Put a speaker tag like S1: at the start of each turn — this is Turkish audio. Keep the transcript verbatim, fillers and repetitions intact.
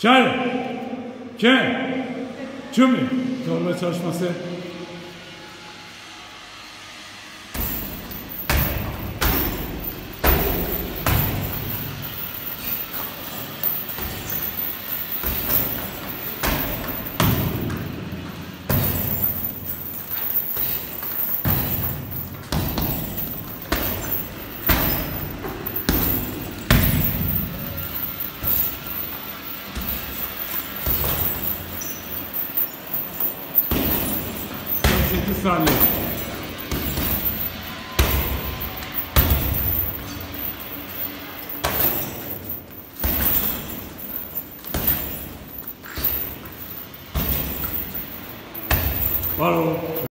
S1: Çay. Çay. Cümle. Torba çalışması. sekiz saniye. Var o.